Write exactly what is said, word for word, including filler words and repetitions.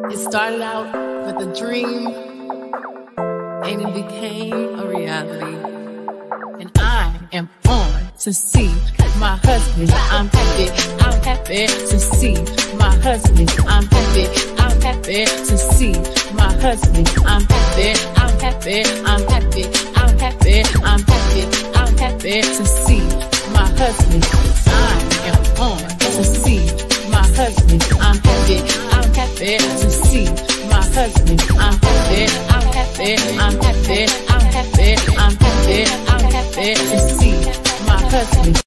It started out with a dream, and it became a reality. And I am on to see my husband. I'm happy, I'm happy to see my husband. I'm happy, I'm happy to see my husband. I'm happy, I'm happy, I'm happy, I'm happy, I'm happy, I'm happy to see my husband. I am on to see my husband. I'm happy, I'm happy to see my husband. I'm happy, I'm happy, I'm happy, I'm happy, I'm happy, I'm happy to see my husband.